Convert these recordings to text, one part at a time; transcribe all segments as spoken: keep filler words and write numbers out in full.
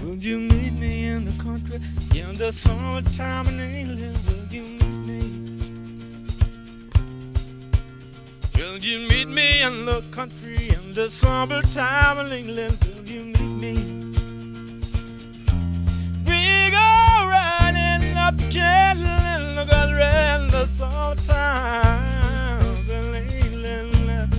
Will you meet me in the country in the summertime in England? Will you meet me? Will you meet me in the country in the summertime in England? Will you meet me? We go riding up the canyon in the country in the summertime in England.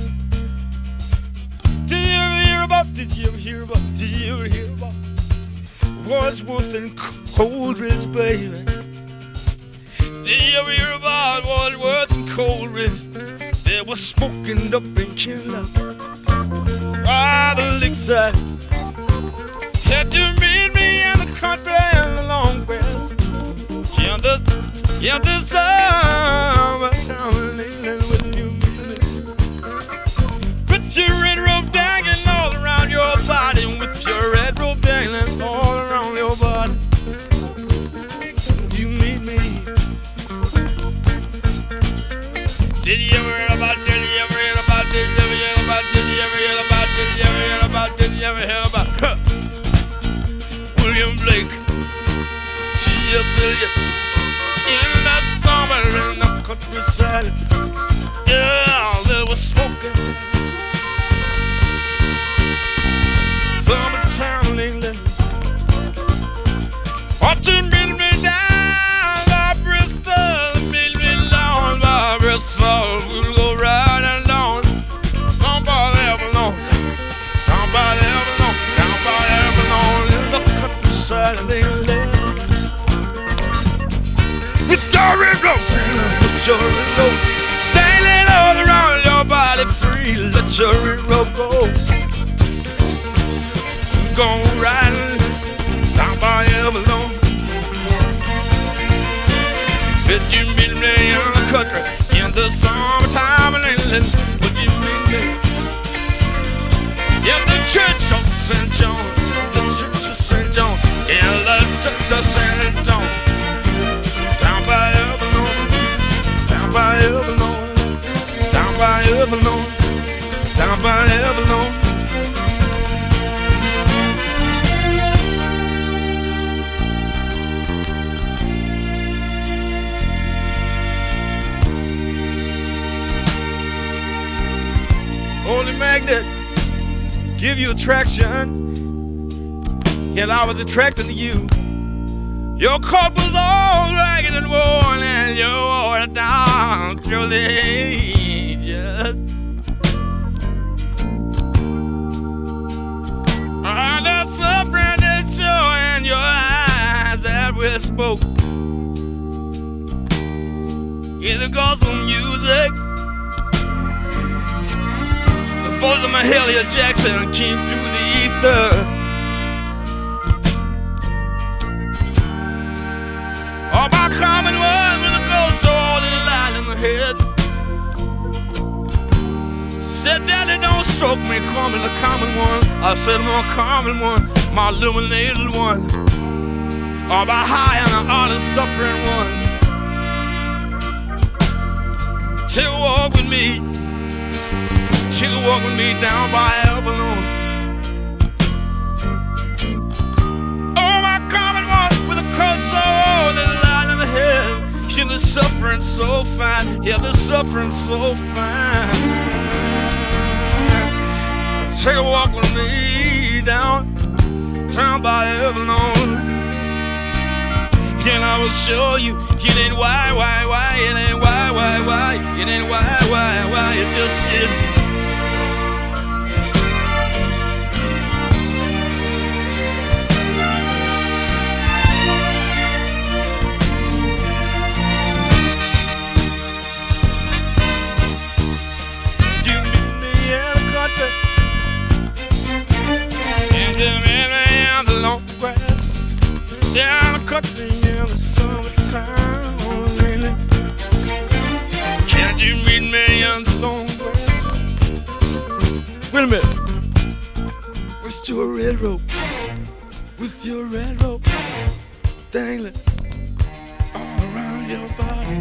Did you ever hear about? Did you ever hear about? Did you ever hear about Wordsworth and Coleridge, baby? Did you ever hear about Wordsworth and Coleridge? They were smoking up in Canada by the lakeside. Can you meet me in the country in the long grass? In the, in the summertime in England, will you meet me? With your red robe dangling all around your body, with your red robe dangling all around your body, will you meet me? Did you ever hear about, did you ever hear about, did you ever hear about, did you ever hear about, did you ever hear about, did you ever hear about, huh. William Blake, T S Eliot, in that summer in the countryside, yeah, they were smoking. Summertime in England. Ought to meet me down by Bristol, meet me down by Bristol. We'll go riding down, down by Avalon, down by Avalon, down by Avalon, in the countryside of England. With your red robe, with your red robe, dangling all around your body free. Let your red robe go. Go riding down by Avalon. Did you meet me in the country in the summertime in England? Would you meet me? Yeah, the church of Saint John, the church of Saint John, yeah, the church of Saint John. Down by Avalon, down by Avalon, down by Avalon, down by Avalon. Holy magnet, give you attraction. Yet I was attracted to you. Your coat was all ragged and worn, and you wore it down through the ages. Oh, the suffering that show in your eyes that we spoke in the gospel music. The voice of Mahalia Jackson came through the ether. Oh, my common one with a gold sword and a line in the head. Said, Daddy, don't stroke me, call me the common one. I said, my common one, my illuminated one. Oh, my high and the honest suffering one. Take a walk with me. Take a walk with me down by Avalon. Oh, my common one with a cold soul and a line in the head. Yeah, the suffering so fine. Yeah, the suffering so fine. Take a walk with me down, down by Avalon. And I will show you, it ain't why, why, why, it ain't why, why, why, it ain't why, why, why, it just is. Down the country in the summertime, really. Can't you meet me in the long grass? Wait a minute. With your red rope, with your red rope dangling all around your body.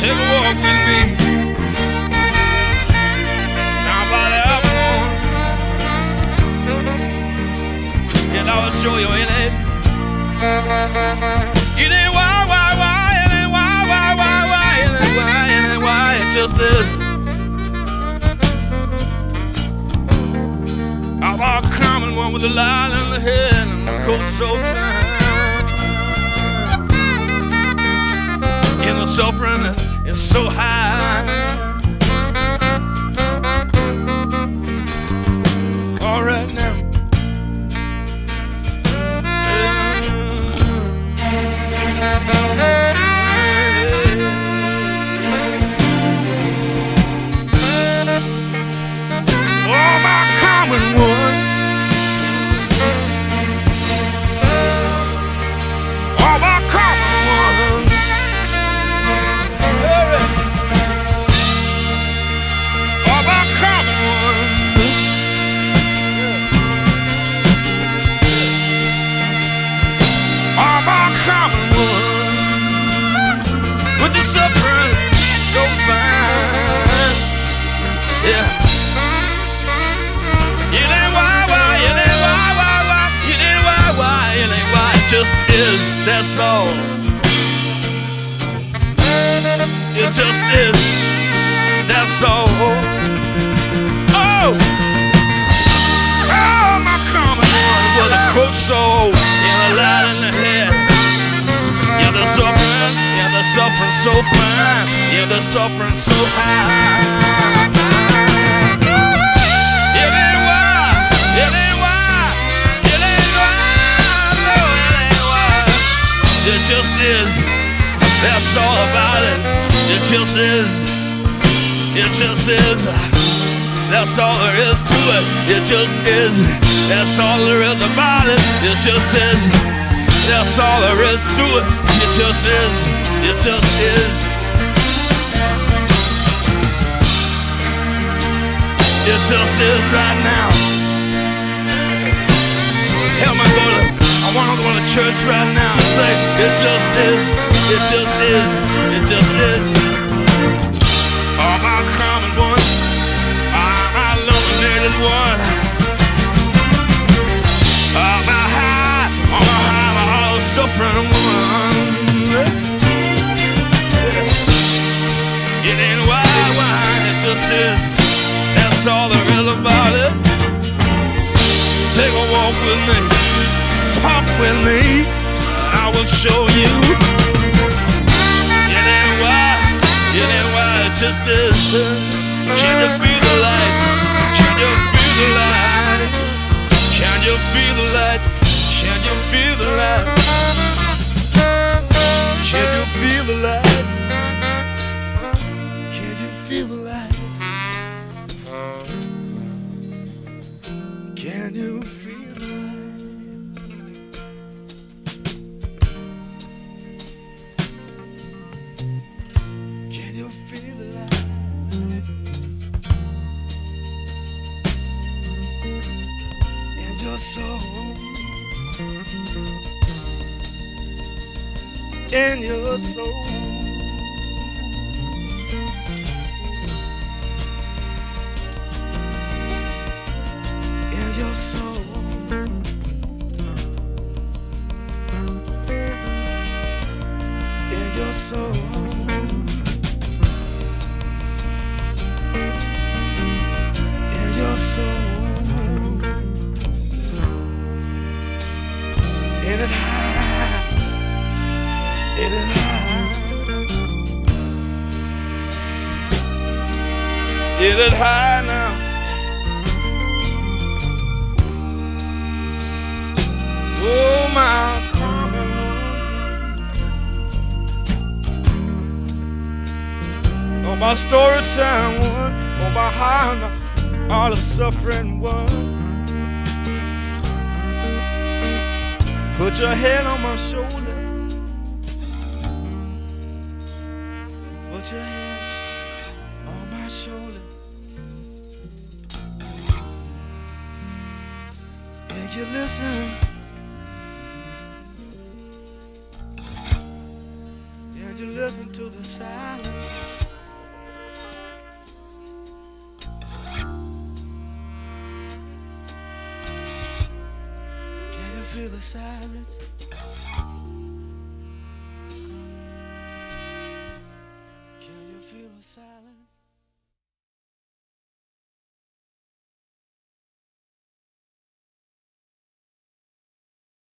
Take a walk with me down by the airport. And I will show you in it. It ain't why, why, why, it ain't why, why, why, why, it ain't why, it ain't why, it just is. I'm a common one with a line in the head and the coat so fine. And the suffering is so high. All right now. Oh, my common one. Oh, my common one. Oh, my common one. Oh, my common one. With the suffering so fine. Yeah. It ain't why, why, it ain't why, why, why, it ain't why, why, it ain't why, it just is, that's all. It just is, that's all. Oh! Oh, my common one with a coat so and a light in the head. Yeah, the suffering, yeah, the suffering so fine. Yeah, the suffering so high. It just is, that's all about it. It just is, it just is, that's all there is to it. It just is, that's all there is about it. It just is, that's all there is to it. It just is, it just is. It just is right now. Help me go to, I wanna go to church right now and say, it just is, it just is, it just is. Oh, my common one, oh, my illuminated one. Oh, my high, oh, my high, my all suffering one. It ain't why, why, it just is. That's all there is about it. Take a walk with me. Talk with me, I will show you. It ain't why, it ain't why, it just is. Can you feel the light? Can you feel the light? Can you feel the light? Can you feel the light? Can you feel the light? Can you feel the light? Can you feel the light? Feel the light in your soul, in your soul, in your soul, in your soul. Your soul, in it high, in it high, in it high now. Oh, my common one, oh, my story time one, oh, my high. All of suffering one. Put your head on my shoulder. Put your head on my shoulder. And you listen. And you listen to the silence? Can you feel the silence? Can you feel the silence?